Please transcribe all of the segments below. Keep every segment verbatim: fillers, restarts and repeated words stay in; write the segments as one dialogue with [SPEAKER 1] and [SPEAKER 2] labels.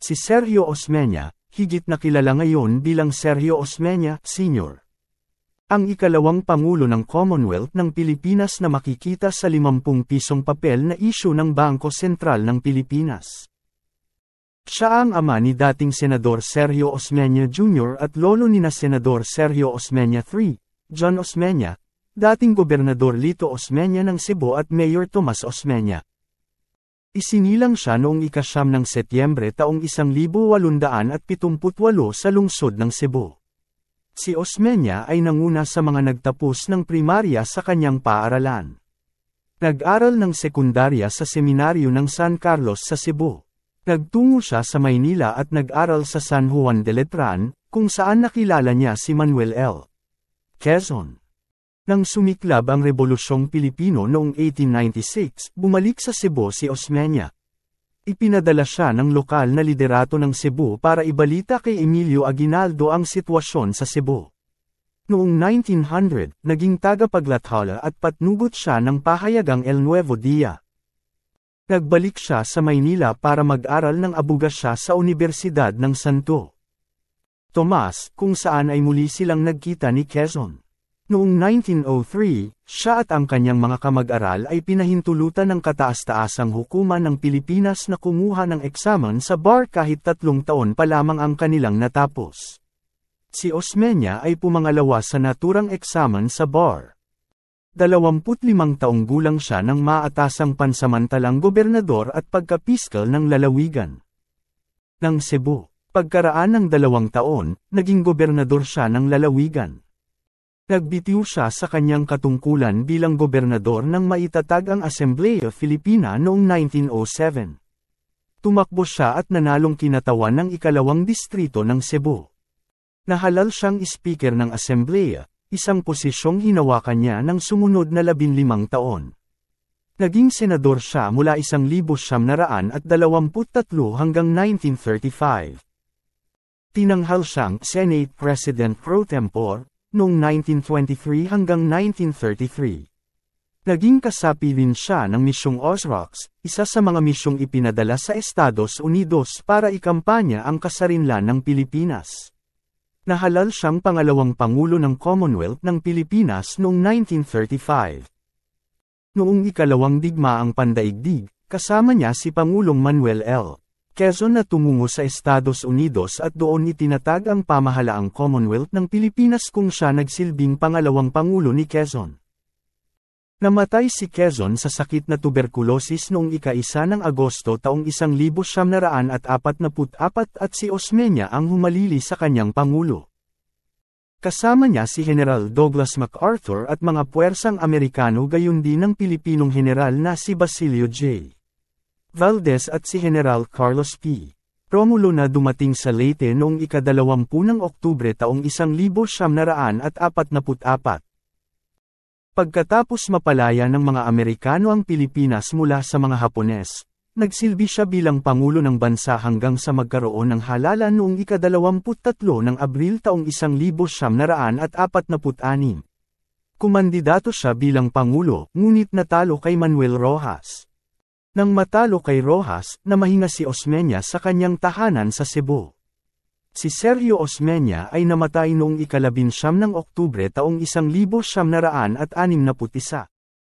[SPEAKER 1] Si Sergio Osmena, higit na kilala ngayon bilang Sergio Osmena, Senior Ang ikalawang Pangulo ng Commonwealth ng Pilipinas na makikita sa limampung pisong papel na isyu ng Bangko Sentral ng Pilipinas. Siya ang ama ni dating Senador Sergio Osmena Junior at lolo ni na Senador Sergio Osmena the third, John Osmena, dating Gobernador Lito Osmena ng Cebu at Mayor Tomas Osmena. Isinilang siya noong ikasyam ng Setyembre taong isang libo walundaan at pitumputwalo sa lungsod ng Cebu. Si Osmena ay nanguna sa mga nagtapos ng primarya sa kanyang paaralan. Nag-aral ng sekundarya sa seminaryo ng San Carlos sa Cebu. Nagtungo siya sa Maynila at nag-aral sa San Juan de Letran, kung saan nakilala niya si Manuel L. Quezon. Nang sumiklab ang Rebolusyong Pilipino noong eighteen ninety-six, bumalik sa Cebu si Osmena. Ipinadala siya ng lokal na liderato ng Cebu para ibalita kay Emilio Aguinaldo ang sitwasyon sa Cebu. Noong nineteen hundred, naging tagapaglathala at patnugot siya ng pahayagang El Nuevo Dia. Nagbalik siya sa Maynila para mag-aral ng abogasya sa Universidad ng Santo Tomas, kung saan ay muli silang nagkita ni Quezon. Noong nineteen oh three, siya at ang kanyang mga kamag-aral ay pinahintulutan ng kataas-taasang hukuman ng Pilipinas na kumuha ng eksamen sa bar kahit tatlong taon pa lamang ang kanilang natapos. Si Osmena ay pumangalawa sa naturang eksamen sa bar. Dalawamput limang taong gulang siya nang maatasang pansamantalang gobernador at pagkapiskal ng lalawigan ng Cebu. Pagkaraan ng dalawang taon, naging gobernador siya ng lalawigan. Nagbitiw siya sa kanyang katungkulan bilang gobernador nang maitatag ang Asamblea Filipina noong nineteen oh seven. Tumakbo siya at nanalong kinatawan ng ikalawang distrito ng Cebu. Nahalal siyang speaker ng Asamblea, isang posisyong hinawakan niya ng sumunod na labinlimang taon. Naging senador siya mula isang libo siyam na raan at dalawamput tatlo hanggang nineteen thirty-five. Tinanghal siyang Senate President pro tempore, noong nineteen twenty-three hanggang nineteen thirty-three. Naging kasapi rin siya ng misyong Ozrox, isa sa mga misyong ipinadala sa Estados Unidos para ikampanya ang kasarinlan ng Pilipinas. Nahalal siyang pangalawang Pangulo ng Commonwealth ng Pilipinas noong nineteen thirty-five. Noong ikalawang digmaang pandaigdig, kasama niya si Pangulong Manuel L. Quezon na tumungo sa Estados Unidos at doon itinatag ang pamahalaang Commonwealth ng Pilipinas kung siya nagsilbing pangalawang Pangulo ni Quezon. Namatay si Quezon sa sakit na tuberkulosis noong ika-isa ng Agosto taong isang libo siyam na raan at apat na put apat at si Osmena ang humalili sa kanyang Pangulo. Kasama niya si General Douglas MacArthur at mga puwersang Amerikano gayon din ng Pilipinong general na si Basilio J. Valdez at si General Carlos P. Romulo na dumating sa Leyte noong ikadalawampu ng Oktubre taong isang libo siyam na raan at apat na put apat. Pagkatapos mapalaya ng mga Amerikano ang Pilipinas mula sa mga Hapones, nagsilbi siya bilang Pangulo ng bansa hanggang sa magkaroon ng halalan noong ikadalawamput tatlo ng Abril taong isang libo siyam na raan at apat na put anim. Kumandidato siya bilang Pangulo, ngunit natalo kay Manuel Rojas. Nang matalo kay Rojas, namahinga si Osmena sa kanyang tahanan sa Cebu. Si Sergio Osmena ay namatay noong ikalabinsyam ng Oktubre taong isang libo siyam na raan at anim na put isa.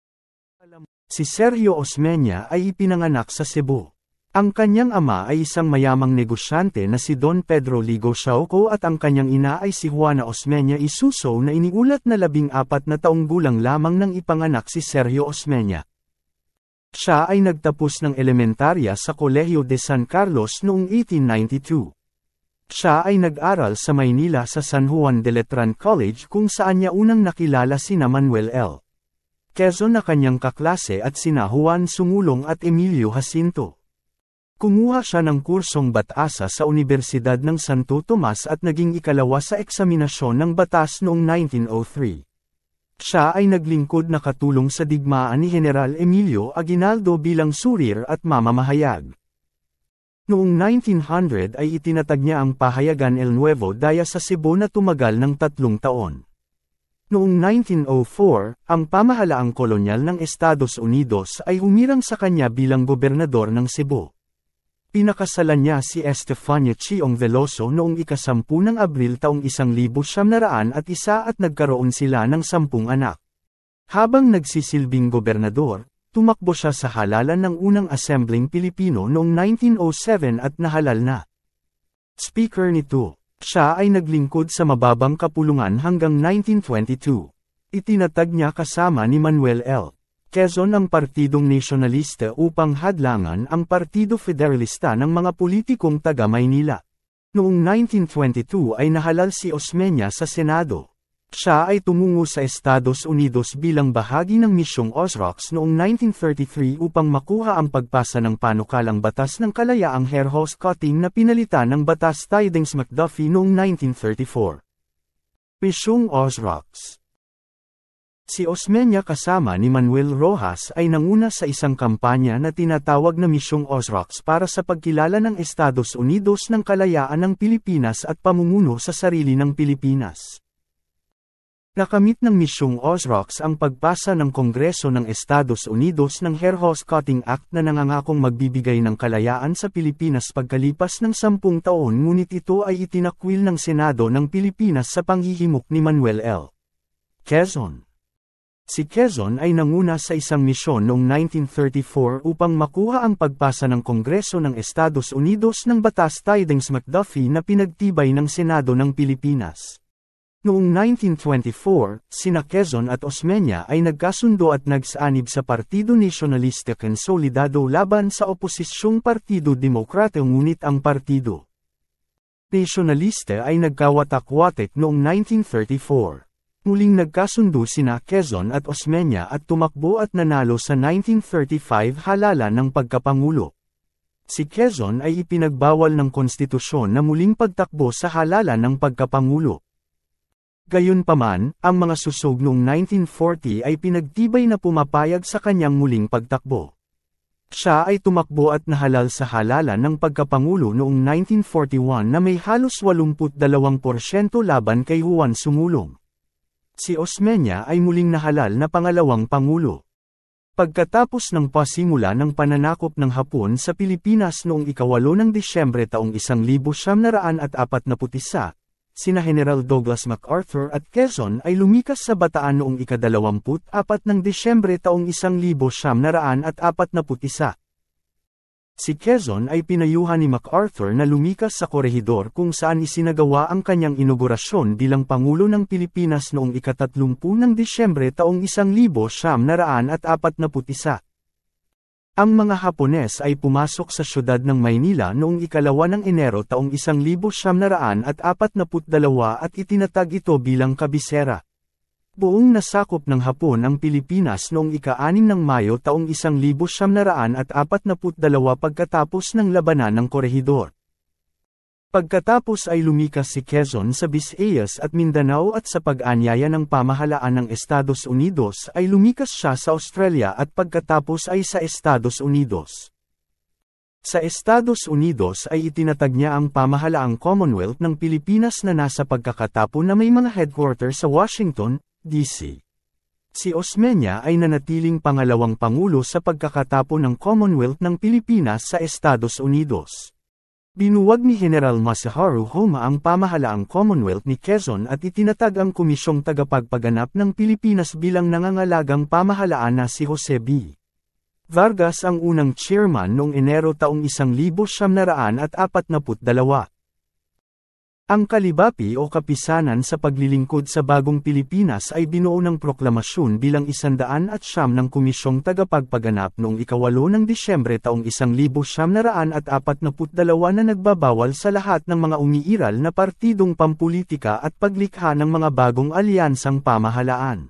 [SPEAKER 1] Si Sergio Osmena ay ipinanganak sa Cebu. Ang kanyang ama ay isang mayamang negosyante na si Don Pedro Ligo Shauco at ang kanyang ina ay si Juana Osmena Isuso na iniulat na labing apat na taong gulang lamang nang ipanganak si Sergio Osmena. Siya ay nagtapos ng elementarya sa Kolehiyo de San Carlos noong eighteen ninety-two. Siya ay nag-aral sa Maynila sa San Juan de Letran College kung saan niya unang nakilala sina Manuel L. Quezon na kanyang kaklase at sina Juan Sumulong at Emilio Jacinto. Kumuha siya ng kursong Batasa sa Universidad ng Santo Tomas at naging ikalawa sa eksaminasyon ng batas noong nineteen oh three. Siya ay naglingkod na katulong sa digmaan ni General Emilio Aguinaldo bilang surir at mamamahayag. Noong nineteen hundred ay itinatag niya ang pahayagan El Nuevo Dia sa Cebu na tumagal ng tatlong taon. Noong nineteen oh four, ang pamahalaang kolonyal ng Estados Unidos ay humirang sa kanya bilang gobernador ng Cebu. Pinakasalan niya si Estefania Chiong Veloso noong ikasampu ng Abril taong isang libo siyam na raan at isa at nagkaroon sila ng sampung anak. Habang nagsisilbing gobernador, tumakbo siya sa halalan ng unang Assembling Pilipino noong nineteen oh seven at nahalal na. Speaker nito, siya ay naglingkod sa mababang kapulungan hanggang nineteen twenty-two. Itinatag niya kasama ni Manuel L. Quezon ang Partidong Nasyonalista upang hadlangan ang Partido Federalista ng mga politikong taga-Maynila. Noong nineteen twenty-two ay nahalal si Osmena sa Senado. Siya ay tumungo sa Estados Unidos bilang bahagi ng misyong Ozrox noong nineteen thirty-three upang makuha ang pagpasa ng panukalang batas ng kalayaang hair hose cutting na pinalitan ng batas Tydings-McDuffie noong nineteen thirty-four. Misyong Ozrox. Si Osmena kasama ni Manuel Rojas ay nanguna sa isang kampanya na tinatawag na Misyong Ozrox para sa pagkilala ng Estados Unidos ng kalayaan ng Pilipinas at pamumuno sa sarili ng Pilipinas. Nakamit ng Misyong Ozrox ang pagpasa ng Kongreso ng Estados Unidos ng Hair Hose Cutting Act na nangangakong magbibigay ng kalayaan sa Pilipinas pagkalipas ng sampung taon, ngunit ito ay itinakwil ng Senado ng Pilipinas sa panghihimok ni Manuel L. Quezon. Si Quezon ay nanguna sa isang misyon noong nineteen thirty-four upang makuha ang pagpasa ng Kongreso ng Estados Unidos ng batas Tydings-McDuffie na pinagtibay ng Senado ng Pilipinas. Noong nineteen twenty-four, sina Quezon at Osmena ay nagkasundo at nagsaanib sa Partido Nacionalista Consolidado laban sa oposisyong Partido Demokrata, ngunit ang Partido Nacionalista ay nagkawatak-watek noong nineteen thirty-four. Muling nagkasundo sina Quezon at Osmena at tumakbo at nanalo sa nineteen thirty-five halalan ng pagkapangulo. Si Quezon ay ipinagbawal ng konstitusyon na muling pagtakbo sa halalan ng pagkapangulo. Gayunpaman, ang mga susog noong nineteen forty ay pinagtibay na pumapayag sa kanyang muling pagtakbo. Siya ay tumakbo at nahalal sa halalan ng pagkapangulo noong nineteen forty-one na may halos eighty-two porsyento laban kay Juan Sumulong. Si Osmena ay muling nahalal na pangalawang pangulo. Pagkatapos ng pasimula ng pananakop ng Hapon sa Pilipinas noong ikawalo ng Disyembre taong isang libo siyam na raan at apat na putisa, sina General Douglas MacArthur at Quezon ay lumikas sa Bataan noong ikadalawamput apat ng Disyembre taong isang libo siyam na raan at apat na putisa. Si Quezon ay pinayuhan ni MacArthur na lumikas sa Corregidor kung saan isinagawa ang kanyang inaugurasyon bilang Pangulo ng Pilipinas noong ikatatlumpu ng Disyembre taong isang libo siyam na raan at apat na putisa. Ang mga Hapones ay pumasok sa syudad ng Maynila noong ikalawa ng Enero taong isang libo siyam na raan at apat na putdalawa at itinatag ito bilang kabisera. Buong nasakop ng Hapon ang Pilipinas noong ika-anim ng Mayo taong isang libo siyam na raan at apat na putdalawa pagkatapos ng labanan ng Corregidor. Pagkatapos ay lumikas si Quezon sa Visayas at Mindanao at sa pag-anyaya ng pamahalaan ng Estados Unidos ay lumikas siya sa Australia at pagkatapos ay sa Estados Unidos. Sa Estados Unidos ay itinatag niya ang pamahalaang Commonwealth ng Pilipinas na nasa pagkakatapon na may mga headquarters sa Washington, D C Si Osmena ay nanatiling pangalawang pangulo sa pagkakatapon ng Commonwealth ng Pilipinas sa Estados Unidos. Binuwag ni General Masaharu Homa ang pamahalaang Commonwealth ni Quezon at itinatag ang Komisyong Tagapagpaganap ng Pilipinas bilang nangangalagang pamahalaan na si Jose B. Vargas ang unang chairman noong Enero taong isang libo siyam na raan at apat na putdalawa. Ang kalibapi o kapisanan sa paglilingkod sa bagong Pilipinas ay binuo ng proklamasyon bilang isandaan at siyam ng Komisyong Tagapagpaganap noong ikawalo ng Disyembre taong isang libo siyam na raan at apat na putdalawa na nagbabawal sa lahat ng mga umiiral na partidong pampulitika at paglikha ng mga bagong alyansang pamahalaan.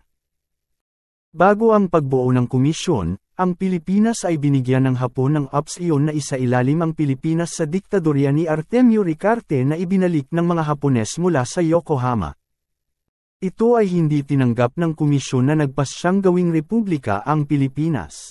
[SPEAKER 1] Bago ang pagbuo ng komisyon, ang Pilipinas ay binigyan ng Hapon ng opsyon na isailalim ang Pilipinas sa diktadorya ni Artemio Ricarte na ibinalik ng mga Hapones mula sa Yokohama. Ito ay hindi tinanggap ng komisyon na nagpasyang gawing republika ang Pilipinas.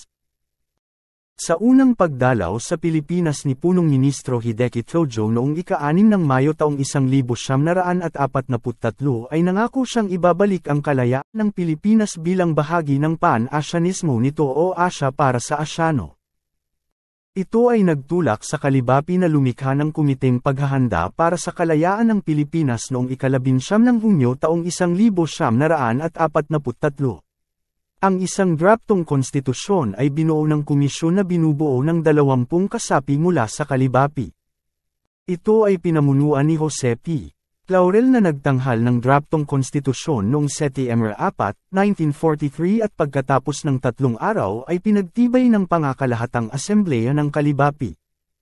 [SPEAKER 1] Sa unang pagdalaw sa Pilipinas ni Punong Ministro Hideki Tojo noong ika-anim ng Mayo taong isang libo siyam na raan at apat na puttatlo ay nangako siyang ibabalik ang kalayaan ng Pilipinas bilang bahagi ng Pan-Asyanismo nito o Asya para sa Asyano. Ito ay nagtulak sa kalibapi na lumikha ng Komiteng Paghahanda para sa Kalayaan ng Pilipinas noong ikalabinsyam ng Hunyo taong isang libo siyam na raan at apat na puttatlo. Ang isang draftong konstitusyon ay binuo ng komisyon na binubuo ng dalawampung kasapi mula sa kalibapi. Ito ay pinamunuan ni Jose P. Laurel na nagtanghal ng draftong konstitusyon noong Setyembre apat, nineteen forty-three at pagkatapos ng tatlong araw ay pinagtibay ng pangakalahatang asembleya ng kalibapi.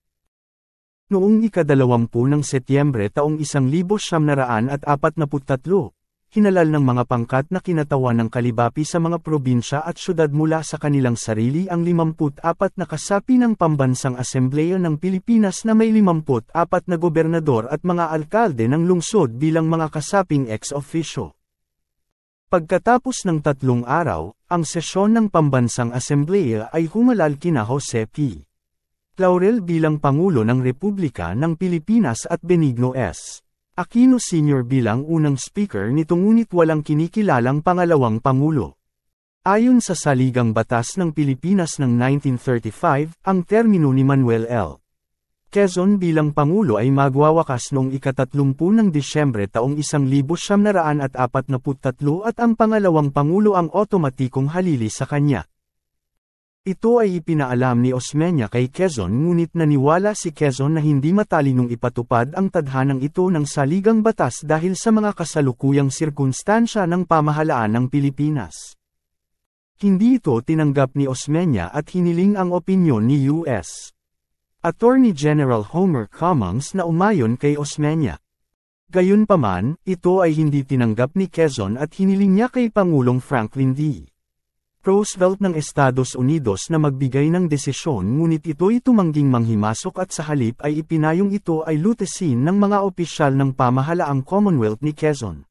[SPEAKER 1] Noong ikadalawampu ng Setyembre taong isang libo siyam na raan at apat na puttatlo, hinalal ng mga pangkat na kinatawan ng kalibapi sa mga probinsya at syudad mula sa kanilang sarili ang limamput apat na kasapi ng Pambansang Asembleya ng Pilipinas na may limamput apat na gobernador at mga alkalde ng lungsod bilang mga kasaping ex officio. Pagkatapos ng tatlong araw, ang sesyon ng Pambansang Asembleya ay humalal kina Jose P. Laurel bilang Pangulo ng Republika ng Pilipinas at Benigno S. Aquino Senior bilang unang speaker nito ngunit walang kinikilalang pangalawang pangulo. Ayon sa Saligang Batas ng Pilipinas ng nineteen thirty-five, ang termino ni Manuel L. Quezon bilang pangulo ay magwawakas noong ikatatlumpu ng Disyembre taong isang libo siyam na raan at apat na puttatlo at ang pangalawang pangulo ang otomatikong halili sa kanya. Ito ay ipinaalam ni Osmena kay Quezon ngunit naniwala si Quezon na hindi matalinong ipatupad ang tadhanang ito ng saligang batas dahil sa mga kasalukuyang sirkunstansya ng pamahalaan ng Pilipinas. Hindi ito tinanggap ni Osmena at hiniling ang opinyon ni U S Attorney General Homer Cummings na umayon kay Osmena. Gayunpaman, ito ay hindi tinanggap ni Quezon at hiniling niya kay Pangulong Franklin D. Roosevelt ng Estados Unidos na magbigay ng desisyon ngunit ito'y tumangging manghimasok at sa halip ay ipinayong ito ay lutesin ng mga opisyal ng pamahalaang Commonwealth ni Quezon.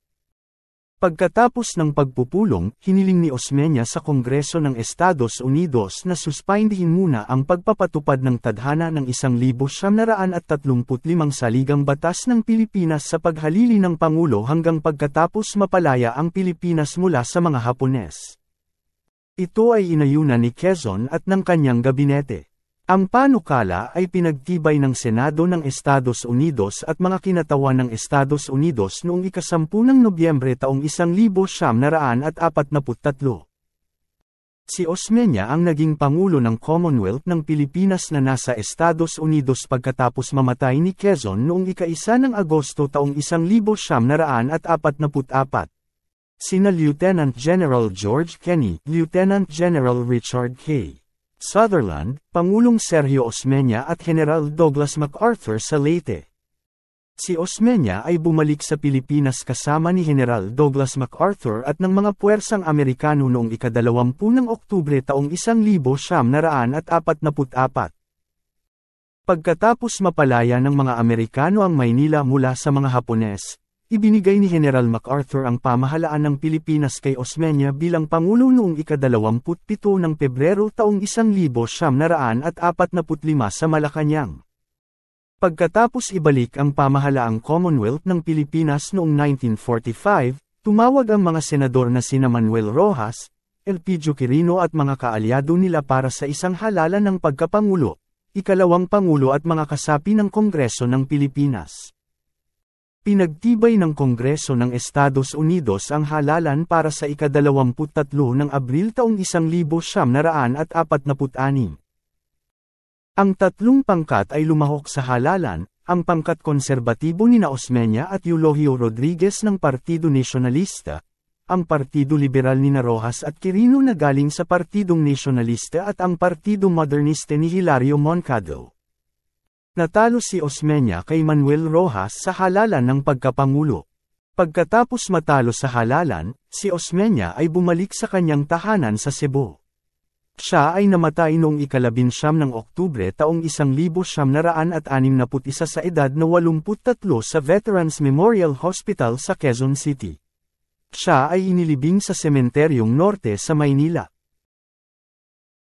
[SPEAKER 1] Pagkatapos ng pagpupulong, hiniling ni Osmena sa Kongreso ng Estados Unidos na suspindihin muna ang pagpapatupad ng tadhana ng isang libo siyam na raan at tatlumput limang saligang batas ng Pilipinas sa paghalili ng Pangulo hanggang pagkatapos mapalaya ang Pilipinas mula sa mga Hapones. Ito ay inayunan ni Quezon at ng kanyang gabinete. Ang panukala ay pinagtibay ng Senado ng Estados Unidos at mga kinatawan ng Estados Unidos noong ikasampu ng Nobyembre taong isang libo siyam na raan at apat na puttatlo. Si Osmena ang naging Pangulo ng Commonwealth ng Pilipinas na nasa Estados Unidos pagkatapos mamatay ni Quezon noong ika-isa ng Agosto taong isang libo siyam na raan at apat na put-apat. Sina Lieutenant General George Kenny, Lieutenant General Richard K. Sutherland, Pangulong Sergio Osmena at General Douglas MacArthur sa Leyte. Si Osmena ay bumalik sa Pilipinas kasama ni General Douglas MacArthur at ng mga puwersang Amerikano noong ikadalawampu ng Oktubre taong isang libo siyam na raan at apat na put-apat. Pagkatapos mapalaya ng mga Amerikano ang Maynila mula sa mga Hapones, ibinigay ni General MacArthur ang pamahalaan ng Pilipinas kay Osmena bilang Pangulo noong ikadalawamput pito ng Pebrero taong isang libo siyam na raan at apat na putlima sa Malacanang. Pagkatapos ibalik ang pamahalaang Commonwealth ng Pilipinas noong nineteen forty-five, tumawag ang mga senador na sina Manuel Rojas, Elpidio Quirino at mga kaalyado nila para sa isang halalan ng pagkapangulo, ikalawang Pangulo at mga kasapi ng Kongreso ng Pilipinas. Pinagtibay ng Kongreso ng Estados Unidos ang halalan para sa ikadalawamput tatlo ng Abril taong isang libo siyam na raan at apat na put-anim. Ang tatlong pangkat ay lumahok sa halalan, ang pangkat konserbatibo ni Osmena at Eulogio Rodriguez ng Partido Nacionalista, ang Partido Liberal ni Rojas at Quirino na galing sa Partidong Nacionalista at ang Partido Modernista ni Hilario Moncado. Natalo si Osmena kay Manuel Rojas sa halalan ng pagkapangulo. Pagkatapos matalo sa halalan, si Osmena ay bumalik sa kanyang tahanan sa Cebu. Siya ay namatay noong ikalabinsyam ng Oktubre taong isang libo siyam na raan at anim na put isa sa edad na walumput tatlo sa Veterans Memorial Hospital sa Quezon City. Siya ay inilibing sa Sementeryong Norte sa Maynila.